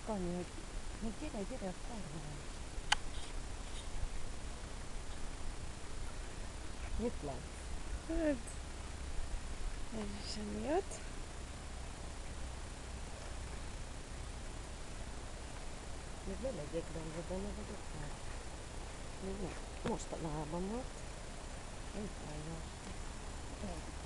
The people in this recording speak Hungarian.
Anyu, hogy gyere a karban. Mit látsz? Hát, ez sem jött. Még bemegyek benne vagyok már. Még nem. Mostanában volt. Nem fájna.